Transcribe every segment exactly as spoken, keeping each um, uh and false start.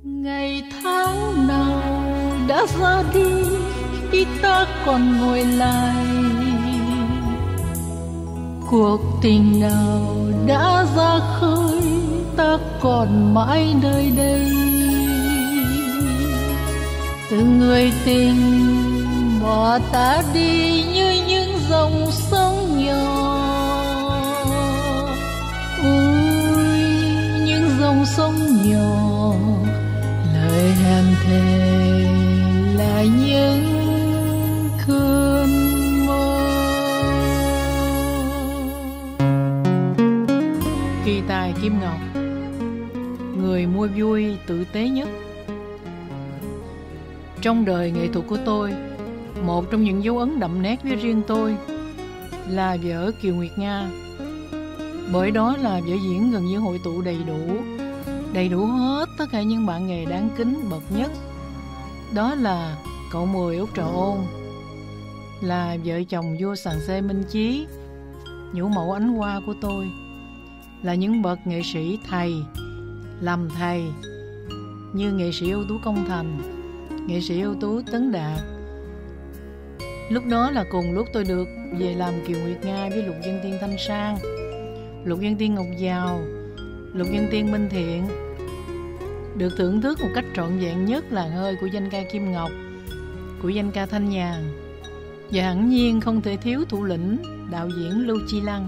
Ngày tháng nào đã ra đi, khi ta còn ngồi lại. Cuộc tình nào đã ra khơi, ta còn mãi nơi đây. Từng người tình bỏ ta đi như những dòng sông nhỏ. Ôi, những dòng sông nhỏ, lời hẹn thề là những cơn mơ. Kỳ tài Kim Ngọc, người mua vui tử tế nhất. Trong đời nghệ thuật của tôi, một trong những dấu ấn đậm nét với riêng tôi là vở Kiều Nguyệt Nga. Bởi đó là vở diễn gần như hội tụ đầy đủ, đầy đủ hết tất cả những bạn nghề đáng kính bậc nhất. Đó là cậu Mười Út Trà Ôn, là vợ chồng vua Sàng Xê Minh Chí, nhũ mẫu Ánh Hoa của tôi, là những bậc nghệ sĩ thầy, làm thầy như nghệ sĩ ưu tú Công Thành, nghệ sĩ ưu tú Tấn Đạt. Lúc đó là cùng lúc tôi được về làm Kiều Nguyệt Nga với Lục Vân Tiên Thanh Sang, Lục Vân Tiên Ngọc Giàu, Lục Vân Tiên Minh Thiện, được thưởng thức một cách trọn vẹn nhất làn hơi của danh ca Kim Ngọc, của danh ca Thanh Nhàn, và hẳn nhiên không thể thiếu thủ lĩnh đạo diễn Lưu Chi Lăng.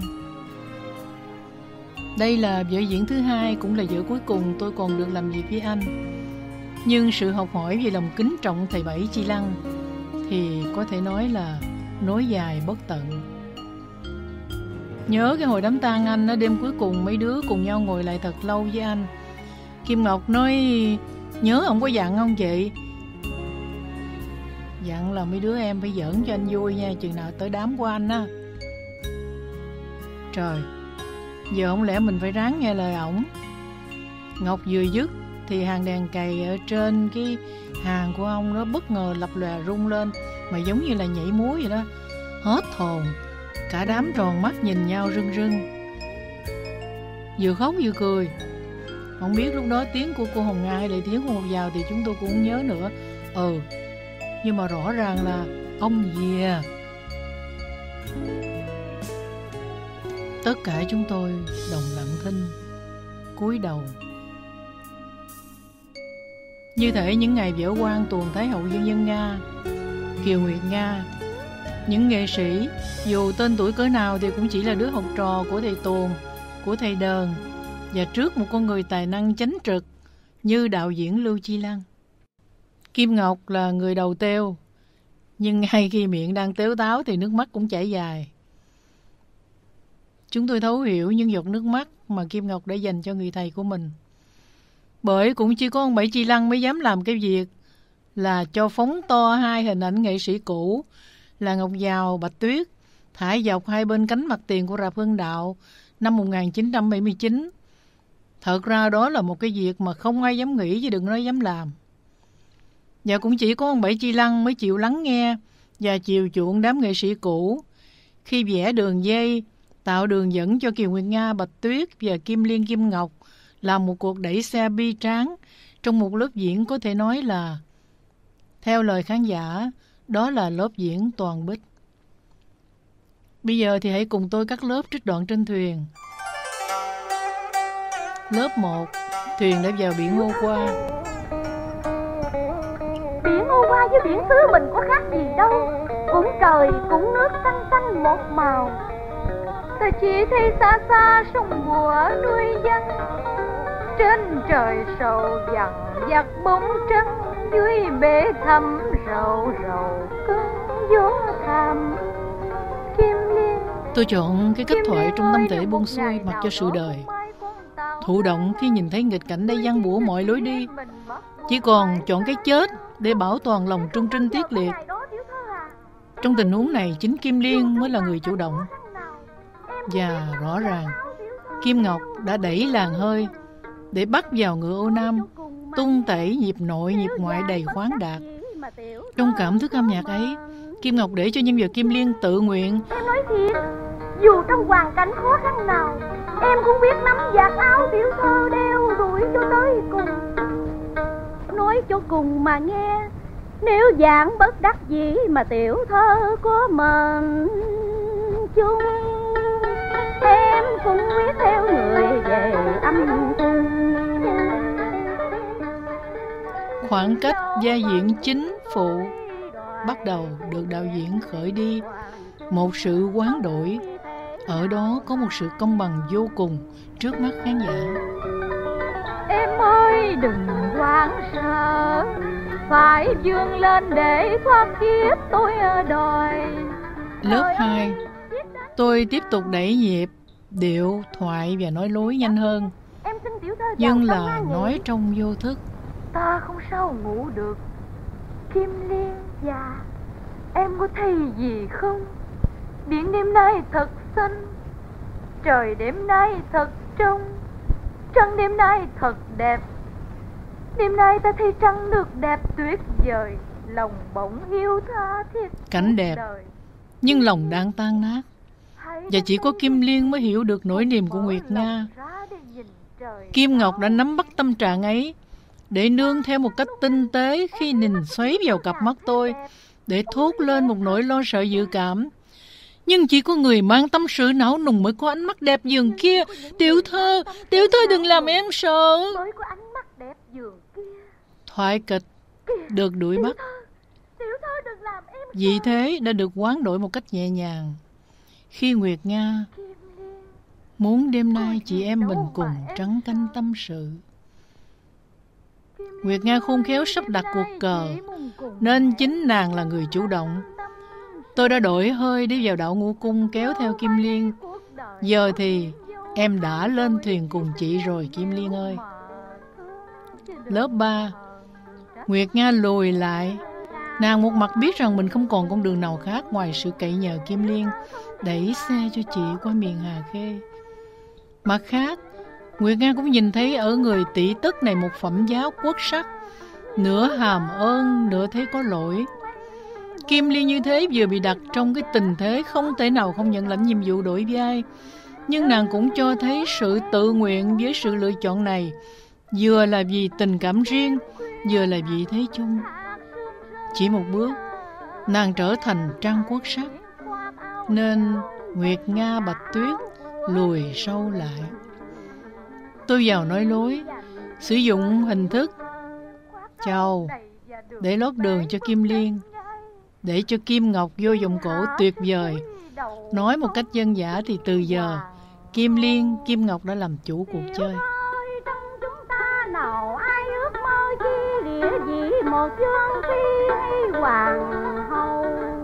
Đây là vở diễn thứ hai, cũng là vở cuối cùng tôi còn được làm việc với anh. Nhưng sự học hỏi về lòng kính trọng thầy Bảy Chi Lăng thì có thể nói là nối dài bất tận. Nhớ cái hồi đám tang anh, ở đêm cuối cùng mấy đứa cùng nhau ngồi lại thật lâu với anh. Kim Ngọc nói: nhớ ông có dặn không chị? Dặn là mấy đứa em phải giỡn cho anh vui nha, chừng nào tới đám của anh á. Trời, giờ không lẽ mình phải ráng nghe lời ổng. Ngọc vừa dứt thì hàng đèn cày ở trên cái hàng của ông nó bất ngờ lập lòe rung lên, mà giống như là nhảy múa vậy đó. Hết hồn, cả đám tròn mắt nhìn nhau rưng rưng, vừa khóc vừa cười. Không biết lúc đó tiếng của cô Hồng Nga hay là tiếng của Ngọc Giàu thì chúng tôi cũng không nhớ nữa. Ừ, nhưng mà rõ ràng là ông dìa. Tất cả chúng tôi đồng lặng thinh, cúi đầu. Như thể những ngày vỡ quan tuồng Thái hậu Dân Dân Nga, Kiều Nguyệt Nga, những nghệ sĩ dù tên tuổi cỡ nào thì cũng chỉ là đứa học trò của thầy tuồng, của thầy đờn, và trước một con người tài năng chánh trực như đạo diễn Lưu Chi Lăng. Kim Ngọc là người đầu têu, nhưng ngay khi miệng đang tếu táo thì nước mắt cũng chảy dài. Chúng tôi thấu hiểu những giọt nước mắt mà Kim Ngọc đã dành cho người thầy của mình. Bởi cũng chỉ có ông Bảy Chi Lăng mới dám làm cái việc là cho phóng to hai hình ảnh nghệ sĩ cũ là Ngọc Giàu, Bạch Tuyết thải dọc hai bên cánh mặt tiền của rạp Hưng Đạo năm một nghìn chín trăm bảy mươi chín. Thật ra đó là một cái việc mà không ai dám nghĩ chứ đừng nói dám làm. Và cũng chỉ có ông Bảy Chi Lăng mới chịu lắng nghe và chiều chuộng đám nghệ sĩ cũ khi vẽ đường dây, tạo đường dẫn cho Kiều Nguyệt Nga, Bạch Tuyết và Kim Liên Kim Ngọc làm một cuộc đẩy xe bi tráng trong một lớp diễn có thể nói là, theo lời khán giả, đó là lớp diễn toàn bích. Bây giờ thì hãy cùng tôi cắt lớp trích đoạn trên thuyền. Lớp một, thuyền đã vào biển Âu Qua. Biển Âu Qua với biển xứ mình có khác gì đâu, cũng trời cũng nước xanh xanh một màu. Ta chỉ thấy xa xa sông bùa nuôi dân, trên trời sầu dằn vặt bóng trắng, dưới bể thăm rầu rầu cơn gió thầm. Kim Liên, tôi chọn cái kết thoại trong tâm thể buông xuôi mặc cho sự đời, thụ động khi nhìn thấy nghịch cảnh đã giăng bủa mọi lối đi, chỉ còn chọn cái chết để bảo toàn lòng trung trinh tiết liệt. Trong tình huống này, chính Kim Liên mới là người chủ động. Và rõ ràng Kim Ngọc đã đẩy làn hơi để bắt vào ngựa ô nam, tung tẩy nhịp nội nhịp ngoại đầy khoáng đạt. Trong cảm thức âm nhạc ấy, Kim Ngọc để cho nhân vật Kim Liên tự nguyện. Em nói thiệt, dù trong hoàn cảnh khó khăn nào, em cũng biết nắm vạt áo tiểu thơ đeo đuổi cho tới cùng. nói cho cùng mà nghe. Nếu dạng bất đắc dĩ mà tiểu thơ có mệnh chung, em cũng quyết theo người về âm cung. Khoảng cách vai diễn chính phụ bắt đầu được đạo diễn khởi đi một sự hoán đổi. Ở đó có một sự công bằng vô cùng trước mắt khán giả. Em ơi đừng hoảng sợ, phải vươn lên để thoát kiếp tôi đòi. Lớp hai, tôi tiếp tục đẩy nhịp, điệu, thoại và nói lối nhanh hơn, nhưng là nói trong vô thức. Ta không sao ngủ được, Kim Liên già, em có thấy gì không? Biển đêm nay thật xanh, trời đêm nay thật trong, trăng đêm nay thật đẹp. Đêm nay ta thấy trăng được đẹp tuyệt vời, lòng bỗng yêu tha thiết. Cảnh đẹp, nhưng lòng đang tan nát. Và chỉ có Kim Liên mới hiểu được nỗi niềm của Nguyệt Nga. Kim Ngọc đã nắm bắt tâm trạng ấy, để nương theo một cách tinh tế khi nhìn xoáy vào cặp mắt tôi, để thốt lên một nỗi lo sợ dự cảm. Nhưng chỉ có người mang tâm sự não nùng mới có ánh mắt đẹp dường kia. Tiểu thơ, tiểu thơ đừng làm em sợ. Thoại kịch được đuổi bắt, vì thế đã được hoán đổi một cách nhẹ nhàng. Khi Nguyệt Nga muốn đêm nay chị em mình cùng trắng canh tâm sự. Nguyệt Nga khôn khéo sắp đặt cuộc cờ, nên chính nàng là người chủ động. Tôi đã đổi hơi đi vào đạo ngũ cung kéo theo Kim Liên. Giờ thì em đã lên thuyền cùng chị rồi Kim Liên ơi. Lớp ba, Nguyệt Nga lùi lại. Nàng một mặt biết rằng mình không còn con đường nào khác ngoài sự cậy nhờ Kim Liên đẩy xe cho chị qua miền Hà Khê. Mặt khác, Nguyệt Nga cũng nhìn thấy ở người tỷ tức này một phẩm giá quốc sắc, nửa hàm ơn, nửa thấy có lỗi. Kim Liên như thế vừa bị đặt trong cái tình thế không thể nào không nhận lãnh nhiệm vụ đổi vai, nhưng nàng cũng cho thấy sự tự nguyện với sự lựa chọn này, vừa là vì tình cảm riêng, vừa là vì thế chung. Chỉ một bước, nàng trở thành trang quốc sắc, nên Nguyệt Nga Bạch Tuyết lùi sâu lại. Tôi vào nói lối, sử dụng hình thức chào để lót đường cho Kim Liên, để cho Kim Ngọc vô vòng cổ tuyệt vời. Nói một cách dân dã thì từ giờ Kim Liên, Kim Ngọc đã làm chủ cuộc chơi. Một vương phi hay hoàng hậu,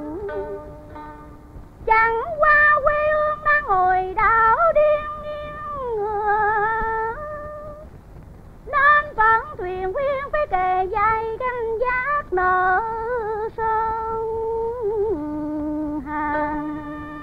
chẳng qua quê hương đang ngồi đảo điên nghiêng ngựa, nên vẫn thuyền quyến phải kề vai canh giác nợ sơn hàng.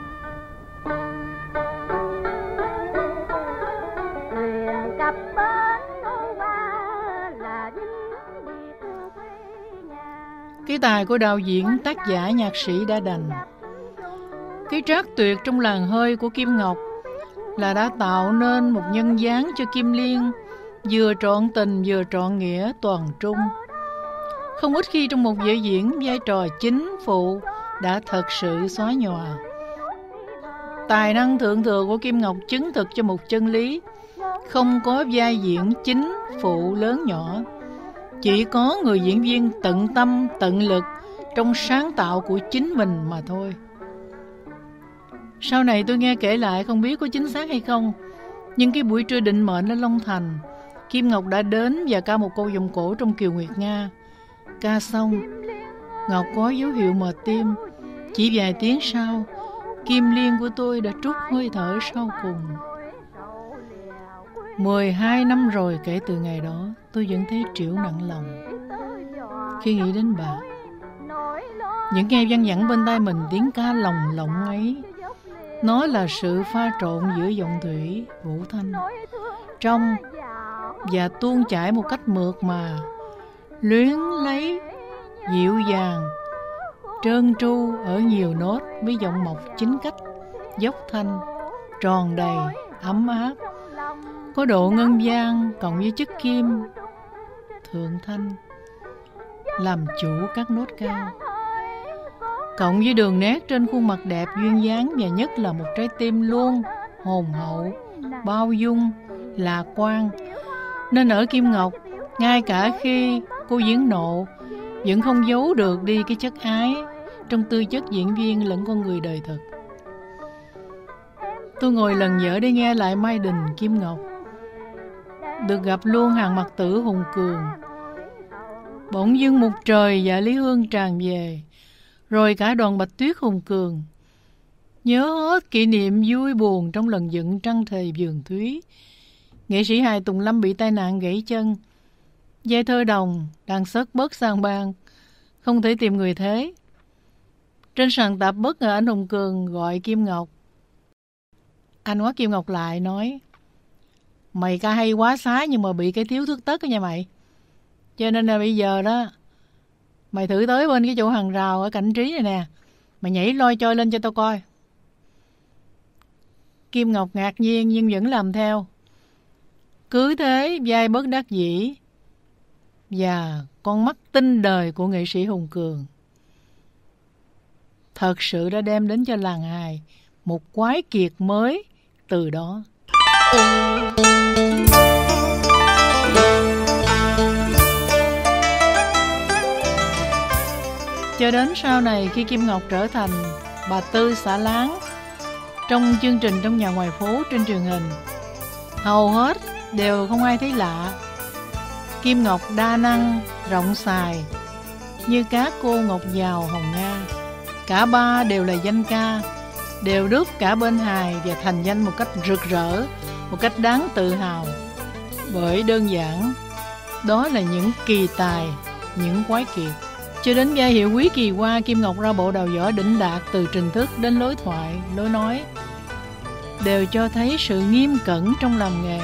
Thuyền cập bến nô qua là vinh biệt quê nhà. Cái tài của đạo diễn, tác giả, nhạc sĩ đã đành. Cái trác tuyệt trong làn hơi của Kim Ngọc là đã tạo nên một nhân dáng cho Kim Liên, vừa trọn tình vừa trọn nghĩa toàn trung. Không ít khi trong một vở diễn, vai trò chính phụ đã thật sự xóa nhòa. Tài năng thượng thừa của Kim Ngọc chứng thực cho một chân lý: không có vai diễn chính phụ lớn nhỏ, chỉ có người diễn viên tận tâm tận lực trong sáng tạo của chính mình mà thôi. Sau này tôi nghe kể lại, không biết có chính xác hay không, nhưng cái buổi trưa định mệnh ở Long Thành, Kim Ngọc đã đến và ca một câu vòng cổ trong Kiều Nguyệt Nga. Ca xong, Ngọc có dấu hiệu mệt tim. Chỉ vài tiếng sau, Kim Liên của tôi đã trút hơi thở sau cùng. Mười hai năm rồi kể từ ngày đó, tôi vẫn thấy trĩu nặng lòng khi nghĩ đến bà. Những nghe văng vẳng bên tai mình tiếng ca lồng lộng ấy, nó là sự pha trộn giữa giọng thủy, vũ thanh, trong và tuôn chảy một cách mượt mà, luyến lấy, dịu dàng, trơn tru ở nhiều nốt với giọng mộc chính cách, dốc thanh, tròn đầy, ấm áp, có độ ngân vang cộng với chất kim, thượng thanh. làm chủ các nốt cao. Cộng với đường nét trên khuôn mặt đẹp duyên dáng, và nhất là một trái tim luôn hồn hậu, bao dung, lạc quan, nên ở Kim Ngọc, ngay cả khi cô diễn nộ, vẫn không giấu được đi cái chất ái trong tư chất diễn viên lẫn con người đời thực. Tôi ngồi lần dở để nghe lại Mai Đình Kim Ngọc, được gặp luôn hàng mặt tử Hùng Cường. Bỗng dưng một trời dạ Lý Hương tràn về, rồi cả đoàn Bạch Tuyết Hùng Cường. Nhớ hết kỷ niệm vui buồn trong lần dựng Trăng Thề Vườn Thúy. Nghệ sĩ hài Tùng Lâm bị tai nạn gãy chân. Giai Thơ Đồng đang sất bớt sang bang, không thể tìm người thế. Trên sàn tạp bất ngờ anh Hùng Cường gọi Kim Ngọc. Anh ngoắt Kim Ngọc lại nói: mày ca hay quá xá, nhưng mà bị cái thiếu thước tất đó nha mày. Cho nên là bây giờ đó, mày thử tới bên cái chỗ hàng rào ở Cảnh Trí này nè, mày nhảy loi choi lên cho tao coi. Kim Ngọc ngạc nhiên nhưng vẫn làm theo. Cứ thế vai bất đắc dĩ, và con mắt tinh đời của nghệ sĩ Hùng Cường thật sự đã đem đến cho làng hài một quái kiệt mới từ đó. Cho đến sau này, khi Kim Ngọc trở thành bà Tư xã Láng trong chương trình Trong Nhà Ngoài Phố trên truyền hình, hầu hết đều không ai thấy lạ. Kim Ngọc đa năng, rộng xài như các cô Ngọc Giàu, Hồng Nga. Cả ba đều là danh ca, đều đúp cả bên hài và thành danh một cách rực rỡ, một cách đáng tự hào. Bởi đơn giản, đó là những kỳ tài, những quái kiệt. Cho đến vai hiệu Quý Kỳ Hoa, Kim Ngọc ra bộ đào võ đỉnh đạt từ trình thức đến lối thoại, lối nói, đều cho thấy sự nghiêm cẩn trong làm nghề.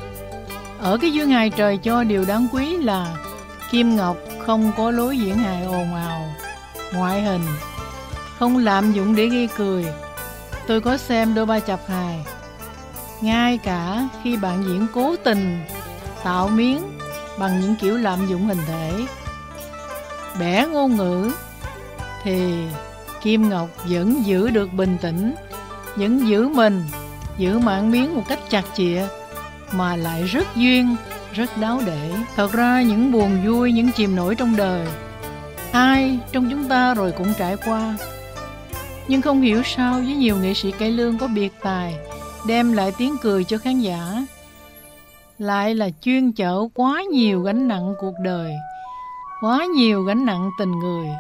Ở cái dương hài trời cho, điều đáng quý là Kim Ngọc không có lối diễn hài ồn ào, ngoại hình, không lạm dụng để gây cười. Tôi có xem đôi ba chập hài, ngay cả khi bạn diễn cố tình tạo miếng bằng những kiểu lạm dụng hình thể, bẻ ngôn ngữ, thì Kim Ngọc vẫn giữ được bình tĩnh, vẫn giữ mình, giữ mạng miếng một cách chặt chịa, mà lại rất duyên, rất đáo để. Thật ra những buồn vui, những chìm nổi trong đời, ai trong chúng ta rồi cũng trải qua. Nhưng không hiểu sao với nhiều nghệ sĩ cải lương có biệt tài đem lại tiếng cười cho khán giả, lại là chuyên chở quá nhiều gánh nặng cuộc đời, quá nhiều gánh nặng tình người.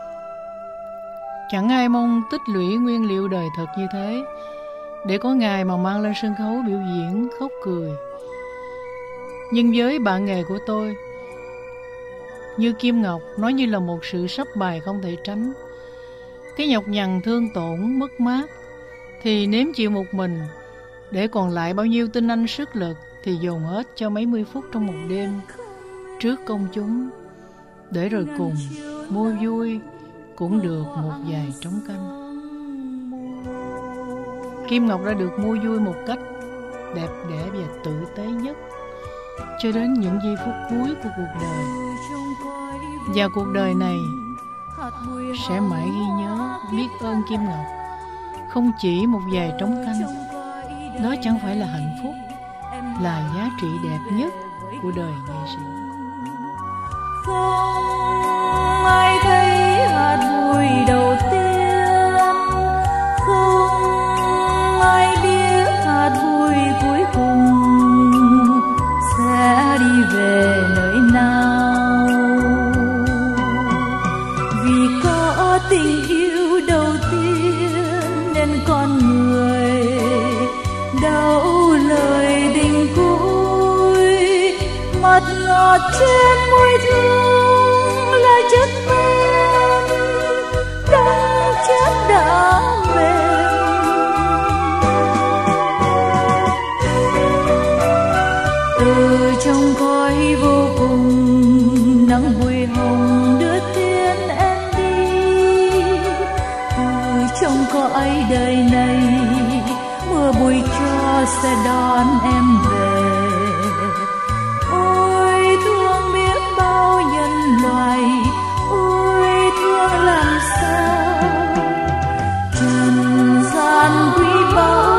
Chẳng ai mong tích lũy nguyên liệu đời thật như thế để có ngày mà mang lên sân khấu biểu diễn khóc cười. Nhưng với bạn nghề của tôi, như Kim Ngọc, nó như là một sự sắp bài không thể tránh. Cái nhọc nhằn, thương tổn, mất mát thì nếm chịu một mình, để còn lại bao nhiêu tinh anh sức lực thì dồn hết cho mấy mươi phút trong một đêm trước công chúng, để rồi cùng mua vui cũng được một vài trống canh. Kim Ngọc đã được mua vui một cách đẹp đẽ và tử tế nhất cho đến những giây phút cuối của cuộc đời. Và cuộc đời này sẽ mãi ghi nhớ biết ơn Kim Ngọc, không chỉ một vài trống canh. Đó chẳng phải là hạnh phúc, là giá trị đẹp nhất của đời nghệ sĩ. Không ai thấy hạt bụi đầu tiên, không ai biết hạt bụi cuối cùng sẽ đi về nơi nào. Vì có tình yêu đầu tiên nên con người đâu lời tình cuối, mặt ngọt trên môi thương là chất men đắng chát đã mềm. Từ trong cõi vô cùng nắng bụi hồng đưa tiếng em đi, từ trong cõi đời này mưa bụi cho sẽ đón em về. Ôi thương biết bao nhân loại trần gian quý báu